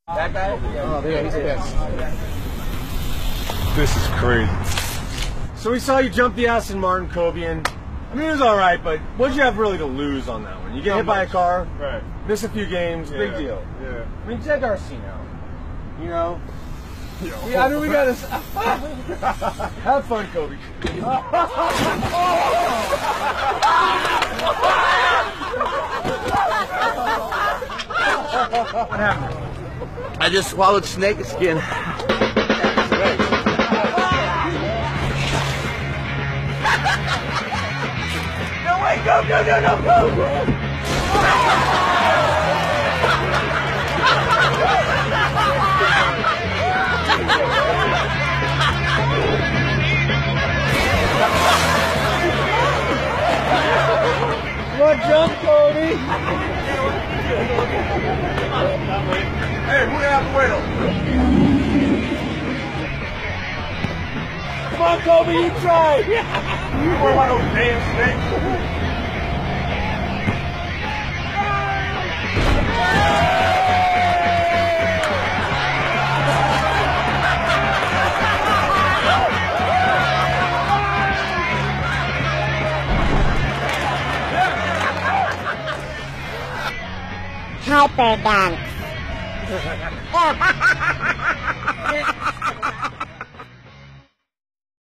That guy? Oh, yeah, he's pissed. This is crazy. So we saw you jump the Aston Martin, Kobe, and I mean, it was all right, but what'd you have really to lose on that one? You get hit by a car, right? Miss a few games, big deal. Yeah. I mean, Jack Garcia, you know. I mean, we gotta have fun, Kobe. What happened? I just swallowed snake skin. No way, go, go, go, go, go! Come on, jump, Kobe! Hey, who out the wheel? Come on, Kobe, you try! You were one of those damn snakes. Hyper dance.